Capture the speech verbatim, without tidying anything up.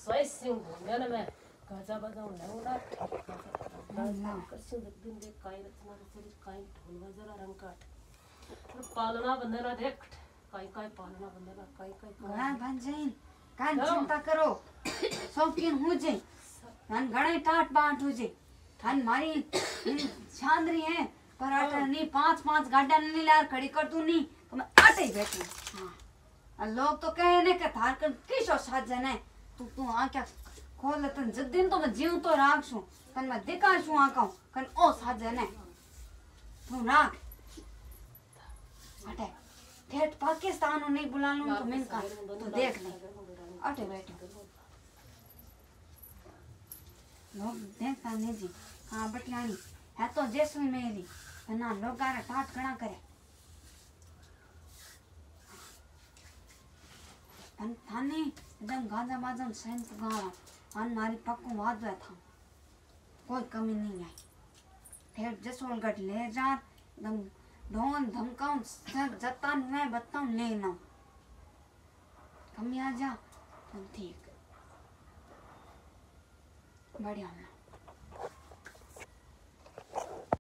सोई सिंह घूमने ना मैं गाजा बजाऊं लंगड़ा गाजा कर सिंह दिन देख काई रचना रचरी काई ढोल बजरा रंग काट और पालना बंदना देख काई काई पालना बंदना काई काई घणा भंजन कान चिंता करो शौकीन हो जे हन घणे टाट बाट हो जे हन मारी छांदरी है पर आटा नहीं पांच पांच गाड़ा नहीं लार खड़ी कर तू नहीं तो मैं आटे ही बैठू हां लोग तो कहे ने के थार कन किसो साजन है तू तू आ क्या खोल तन जिस दिन तो मैं जीव तो राख छू कन मैं दिखा छू आ कहूं कन ओ साजन है तू राख अटे ठेठ पाकिस्तान नहीं बुला लूं तो मैं का तो देख ले अटे बैठो लोग देखता नहीं जी हां बटियानी है तो जैसे मेरी ना लोग गारा टाट घणा करे अन थाने एकदम गाजा बाजन सेंस गावा अन मारी पक्को वाजवा था कोई कमी नहीं आई फिर जसोलगढ़ ले जा एकदम ढोन धमकाऊं सर जतान मैं बताऊं ले ना कमी आ जा तो ठीक बढ़िया